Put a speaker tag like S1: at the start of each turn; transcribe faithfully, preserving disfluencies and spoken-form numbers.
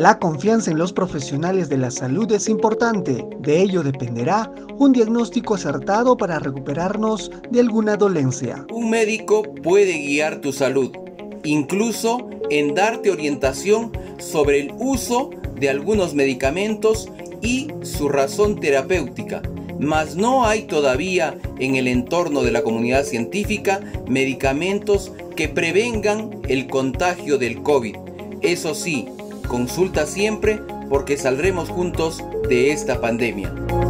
S1: La confianza en los profesionales de la salud es importante. De ello dependerá un diagnóstico acertado para recuperarnos de alguna dolencia.
S2: Un médico puede guiar tu salud, incluso en darte orientación sobre el uso de algunos medicamentos y su razón terapéutica, mas no hay todavía en el entorno de la comunidad científica medicamentos que prevengan el contagio del COVID. Eso sí, consulta siempre porque saldremos juntos de esta pandemia.